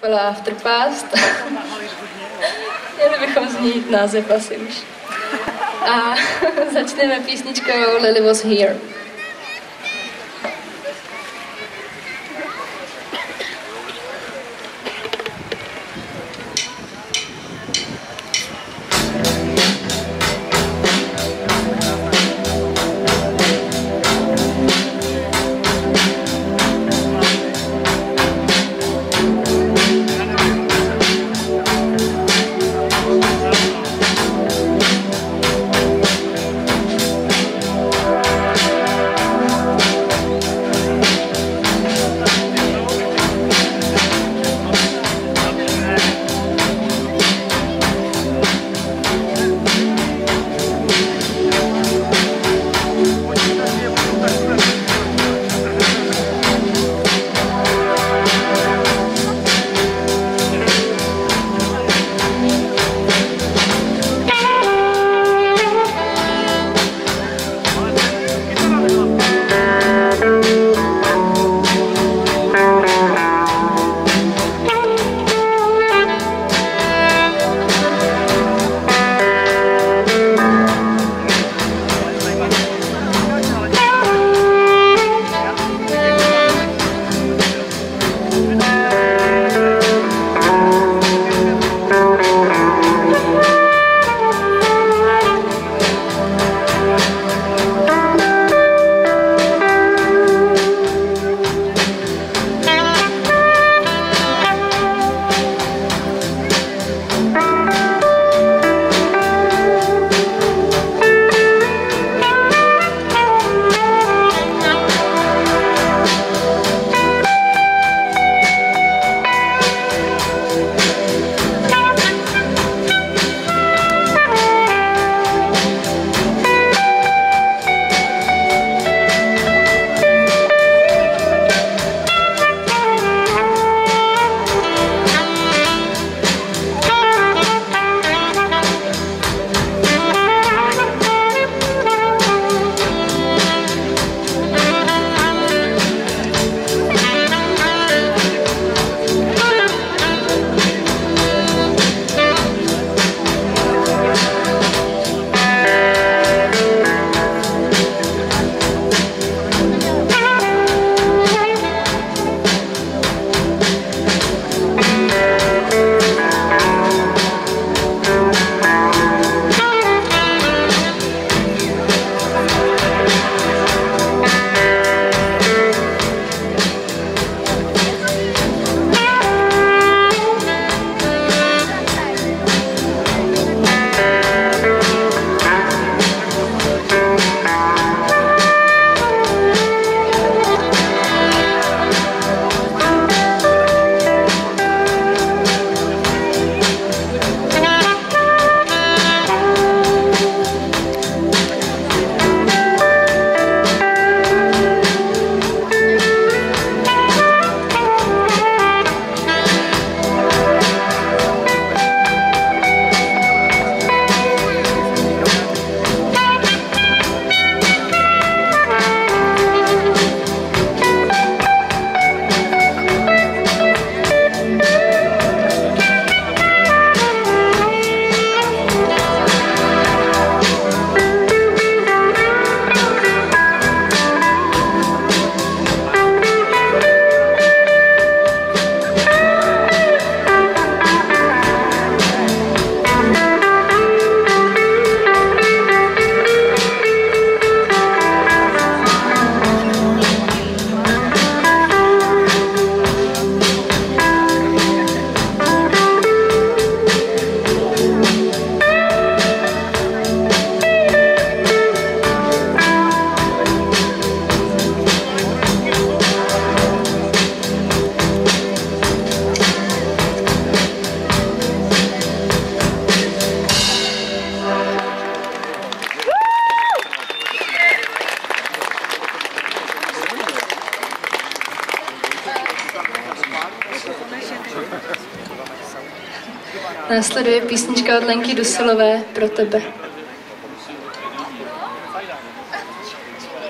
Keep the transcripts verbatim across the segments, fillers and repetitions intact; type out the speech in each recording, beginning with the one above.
Byla Afterpast. Měli bychom změnit název asi už. A začneme písničkou Lily Was Here. Následuje písnička od Lenky Dusilové Pro tebe.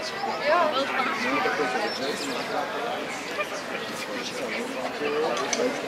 Thank you.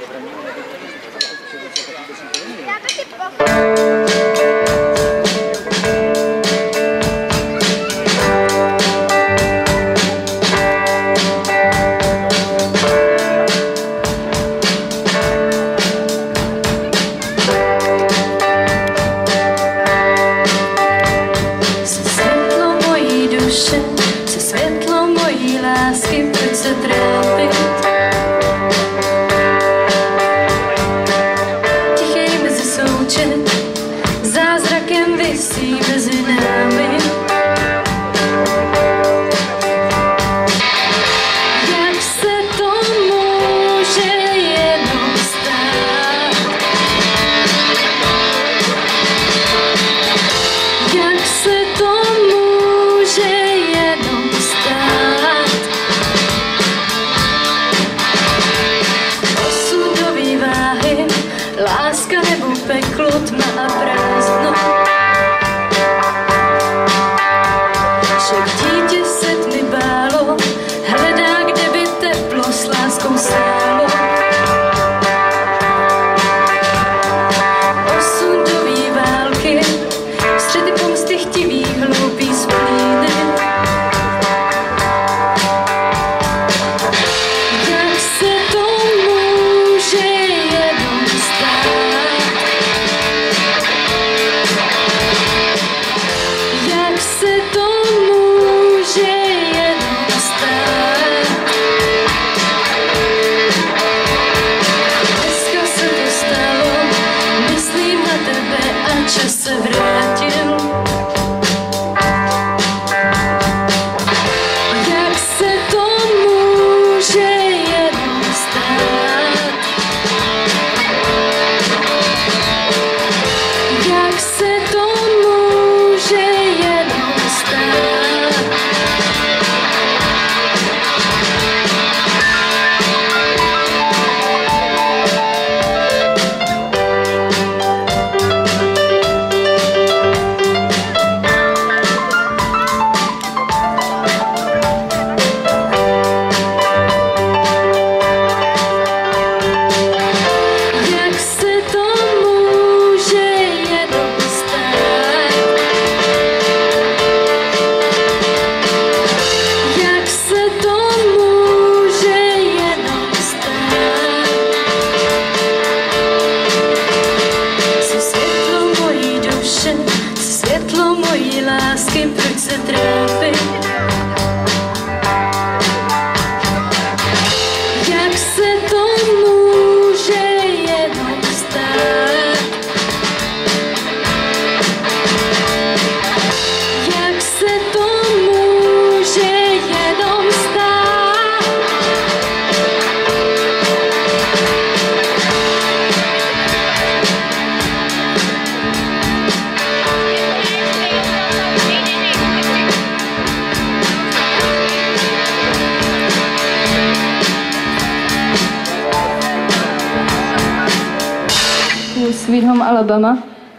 Sweet Home Alabama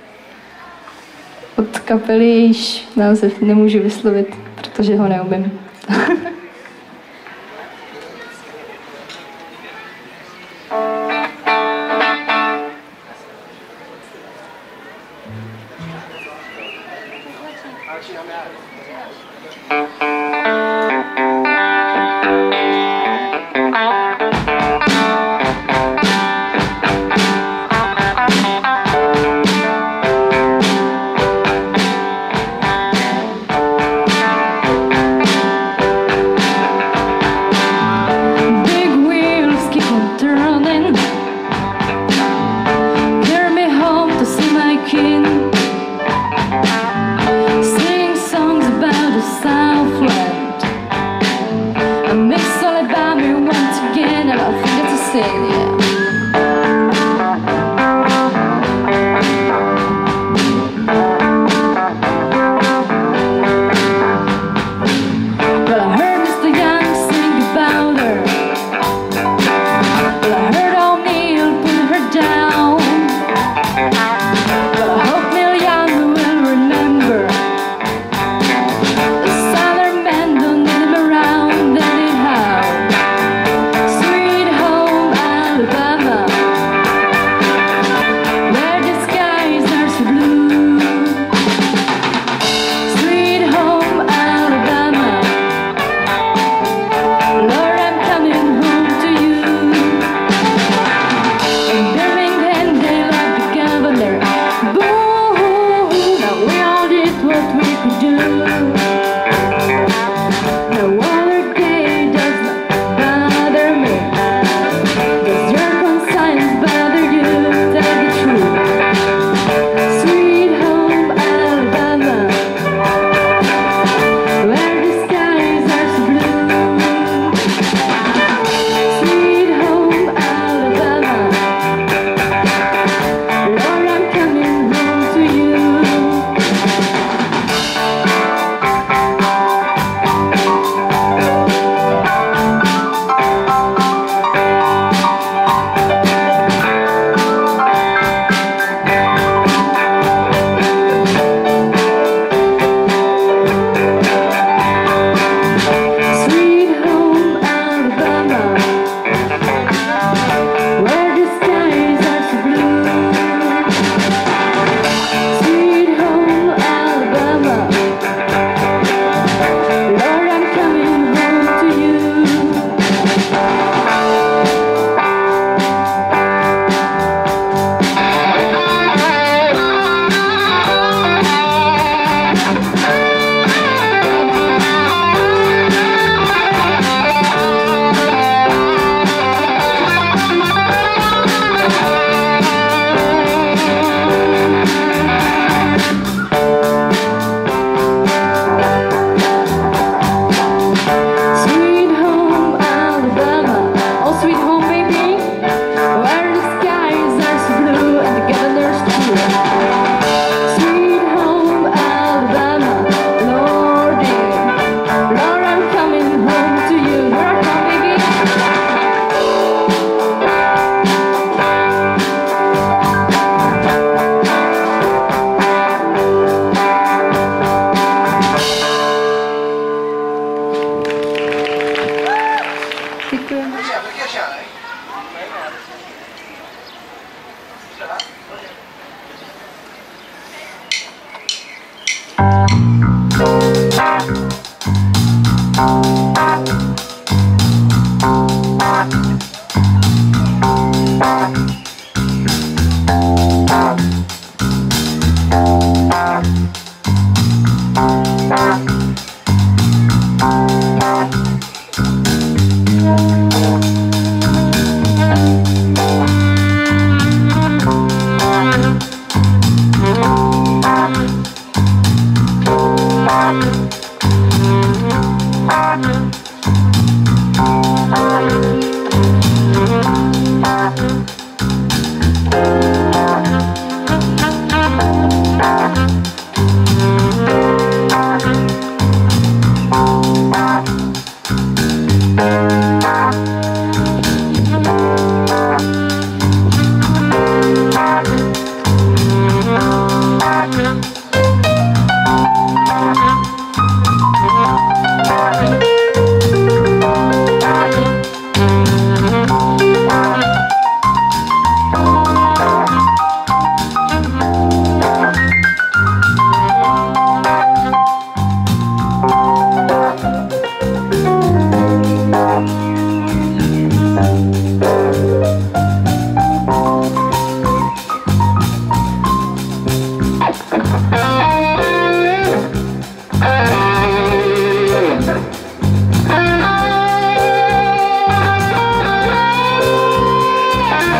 od kapely, jejíž název nemůžu vyslovit, protože ho neumím. Alabama.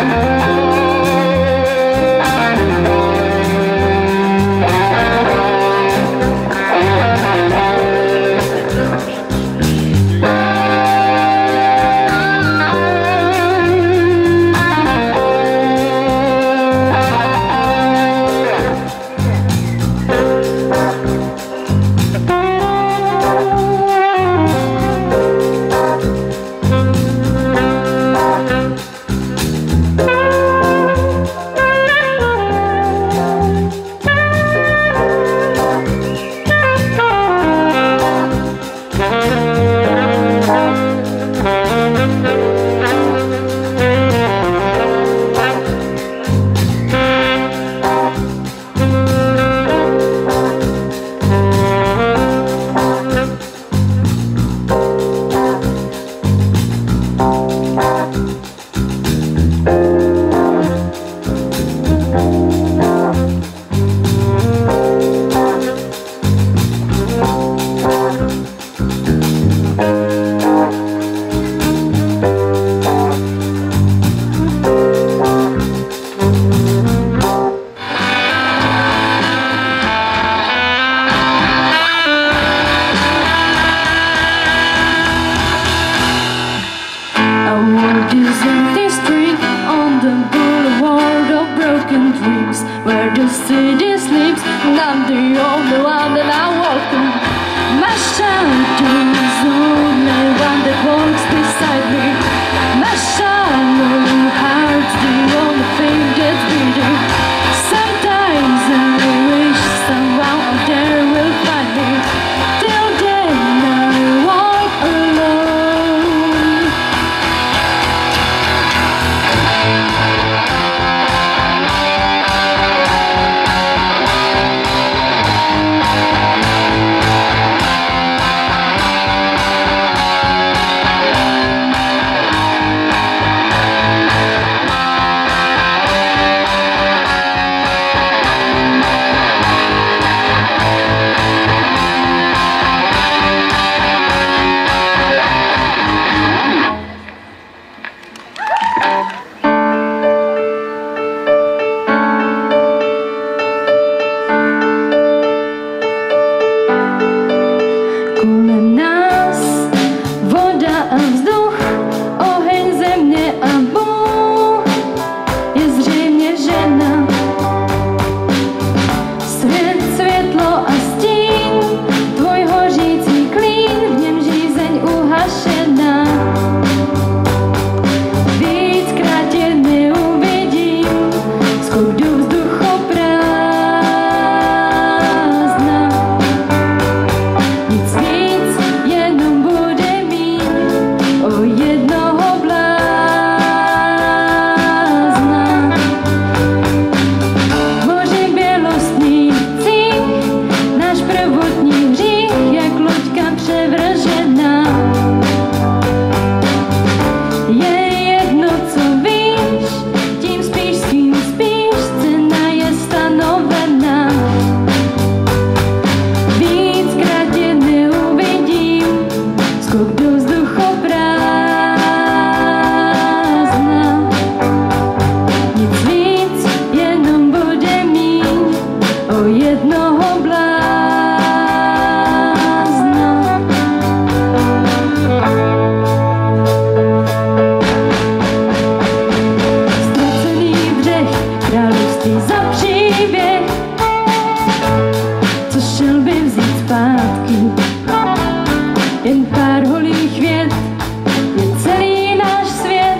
Where the city sleeps, and I'm the only one that I walk on. My shadows only one that walks beside me. My shallow heart's the only thing that's beating. Sometimes I wish someone out there will find me. Till then I walk alone. Kolem nás voda a vzduch, oheň, země a Bůh je zřejmě žena. Svět, světlo a stín, tvůj hořící klín, v něm žízeň uhašená. Víckrát tě neuvidím, skok do vzduchoprázdna. Nic víc, jenom bude mít o jednoho blázna. Moři bělostnící, náš prvotní hřích, jak loďka převržená. Je jedno, co víš, tím spíš, s kým spíš, cena je stanovená. Víckrát tě neuvidím, skok do vzduchoprázdna. Nic víc, jenom bude mít o jednoho blázna. Ztracený břeh, království za příběh, co šel by vzít zpátky. Jen pár holých vět je celý náš svět,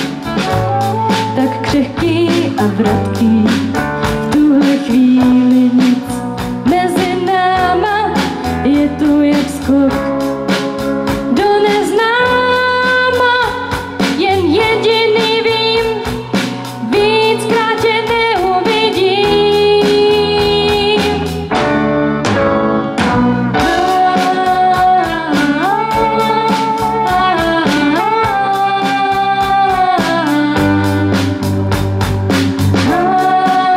tak křehký a vratký. V tuhle chvíli nic mezi náma, je to jak skok do neznáma. Jen jediný vím, víckrát tě neuvidím. Ah,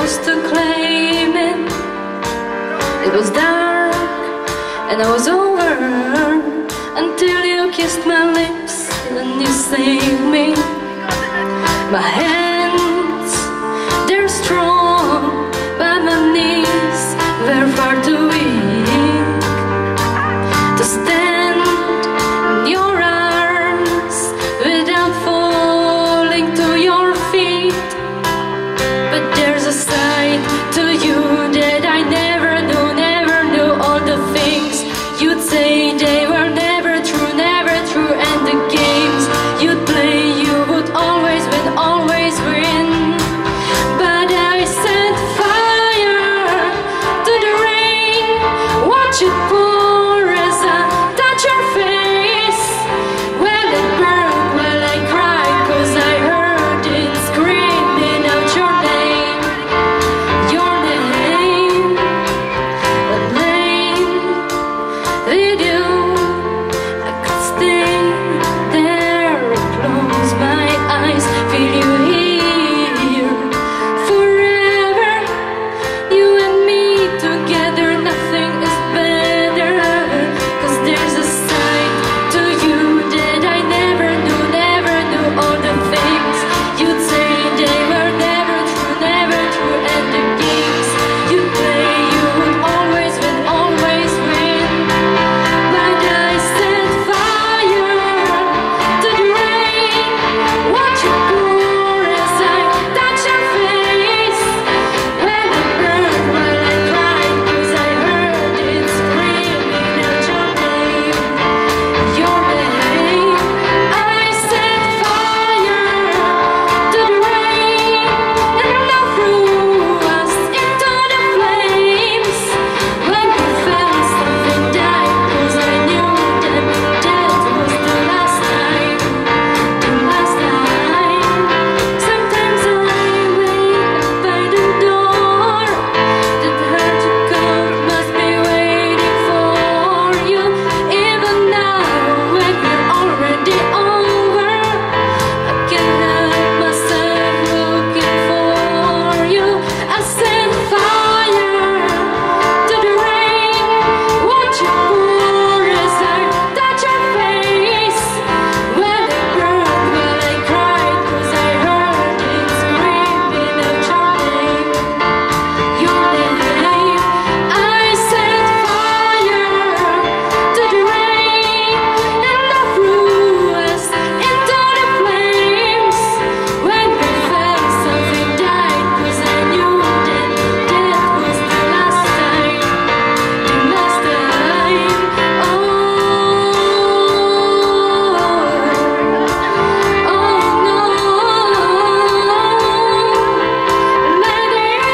supposed to claim it. It was dark and I was over until you kissed my lips and you saved me. My hands, they're strong, but my knees were far too weak to stand in your arms without falling to your feet. But there's a side to you that I never knew, never knew. All the things you'd say, they were never true, never true. And the games you'd play, you would always win, always win. But I set fire to the rain, watch it pour as I touch your face. Well, it burned while I cried, cause I heard it screaming out your name. Your name, but lane with you, I could stay there, close my eyes, feel you here forever. You and me together, nothing is better. Cause there's a side to you that I never knew, never knew. All the things you'd say, they were never true, never true. And the games you play, you would always win, always win. But I set fire to the rain, watch it pour as I touch your face. When it burned while I cried, cause I heard it screaming out your name. Your name, I set fire to the rain, and love threw us into the flames. When we felt something died, cause I knew that that was the last time, the last time. Sometimes I wait by the door, that hurt to come must be waiting for you. Even now, when we're already over, I can't help myself looking for you. I set fire to the rain, watch it pour as I touch your face. When it burned while I cried, cause I heard it screaming out your name. Your name, I set fire to the rain, and love threw us into the flames. When we felt something died, cause I knew that that was the last time, the last time. Oh, oh no, let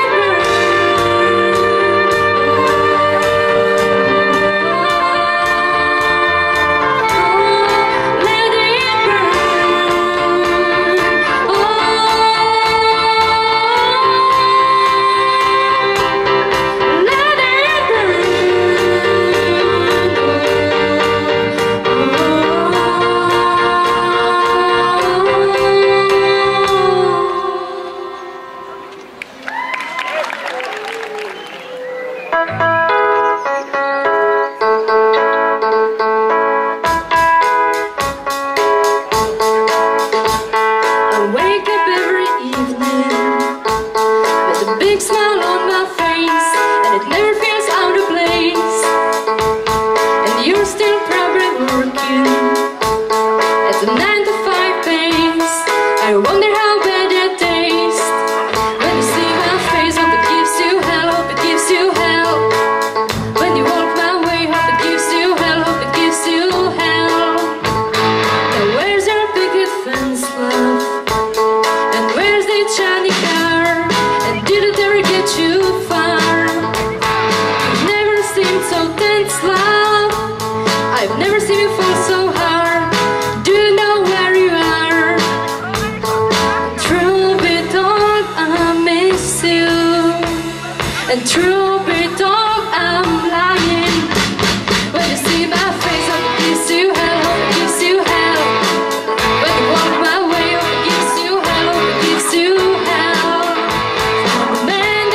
I wake up every evening with a big smile on my face, and it never feels out of place. And you're still probably working at the nine to five pace. I wonder how bad that tastes. When you see my face, hope it gives you hell, hope it gives you hell. When you walk my way, hope it gives you hell, hope it gives you hell. Now where's your picket fence, love? And where's the shiny car? And did it ever get you far? You've never seemed so tense, love. I've never seen you fall so hard. Do you know where you are? Through it all, I miss you. And through it all, I'm lying. When you see my face, hope it gives you hell, hope it gives you hell. When you walk my way, hope it gives you hell, hope it gives you hell. For the man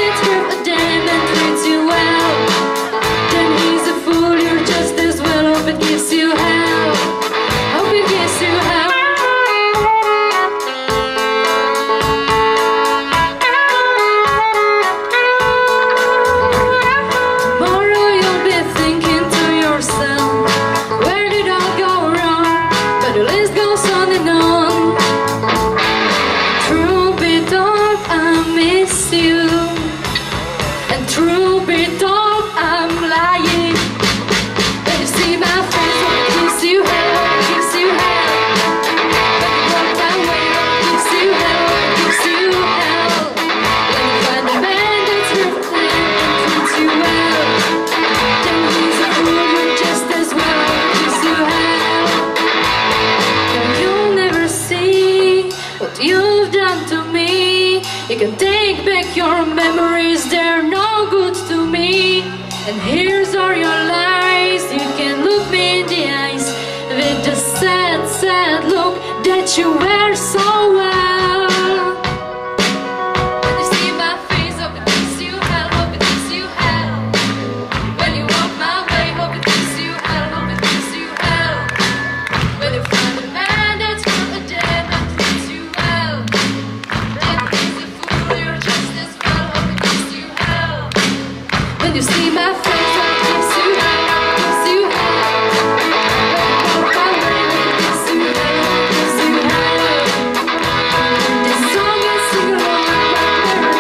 memories, they're no good to me. And here's all your lies. You can look me in the eyes with the sad, sad look that you wear so well. When you see my face, hope it gives you hell, hope it gives you hell. When you walk my way, hope it gives you hell, hope it gives you hell. When you find a man that's worth a damn, hope it gives you hell. Then he's a fool, you're just as well, hope it gives you hell. When you see my face, hope it gives you hell, hope it gives you hell. When you walk my way, hope it gives you hell, hope it gives you hell. This song is sing along like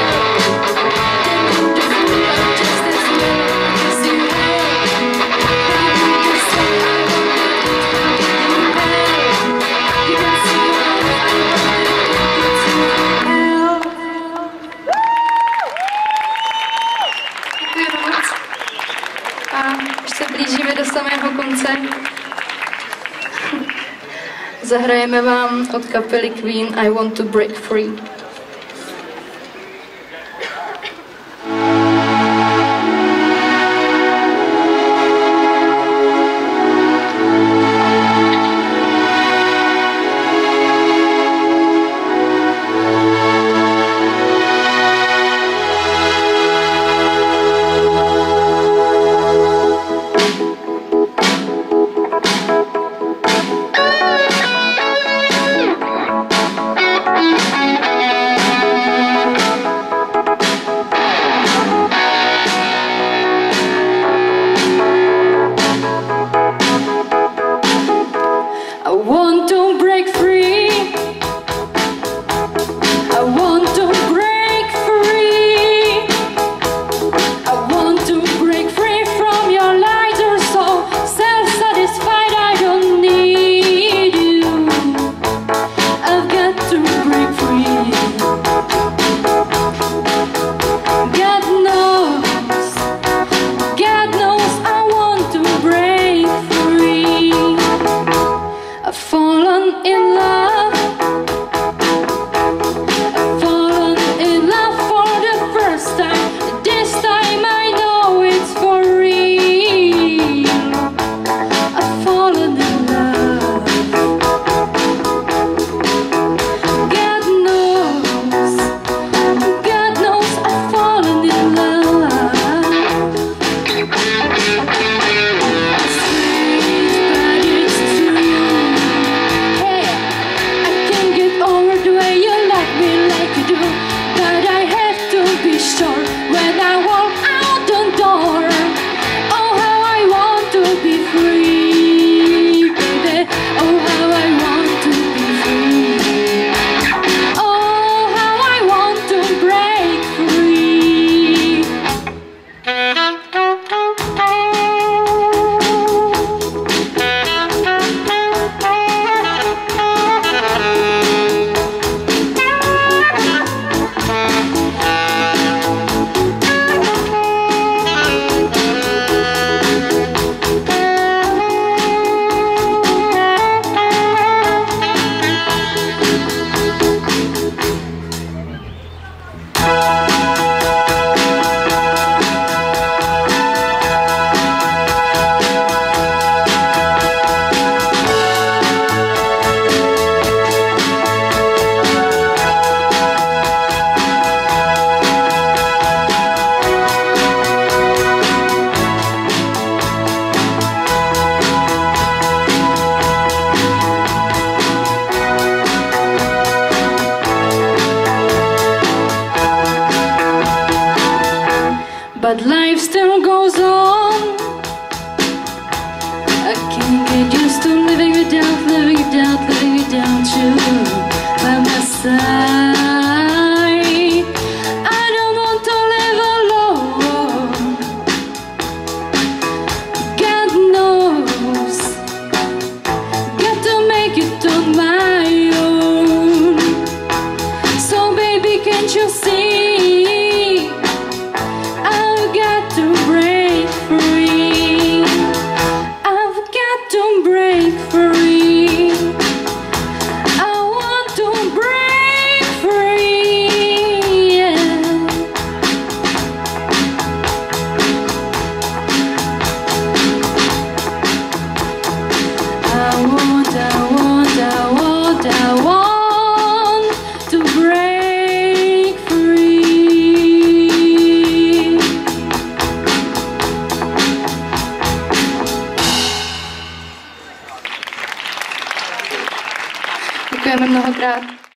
we're dead. Then you're the fool, I'm just as well, hope it gives you hell. When you read the song, I hope it gives you hell. You can sing along, I hope it gives you hell. Děkuji moc. A už se blížíme do samého konce. Zahrajeme vám od kapely Queen I Want to Break Free. I want to break free. I want to break free. I want to break free from your lies. You're so self-satisfied, I don't need you. I've got to break free. God knows, God knows I want to break free. I've fallen in love. I've fallen in love for the first time. This time I know it's for real. I've fallen in love. God knows, God knows I've fallen in love. But it's true. Hey, I can't get over the way you like me like you do. But I have to be sure when I walk out the door. Oh, how I want to be free, baby. Oh, how I want to be free. Oh, how I want to break free. But life still goes on. I can't get used to living without, living without, living without you by my side. I don't want to live alone. God knows, got to make it on my own. So baby, can't you see?